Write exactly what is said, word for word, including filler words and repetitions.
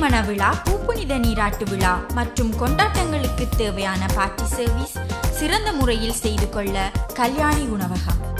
திருமண விழா, பூப்புனித நீராட்டு விழா மற்றும் கொண்டாட்டங்களுக்கு தேவையான பார்ட்டி சர்வீஸ் சிறந்த முறையில் செய்து கொள்ள கல்யாணி உணவகம்.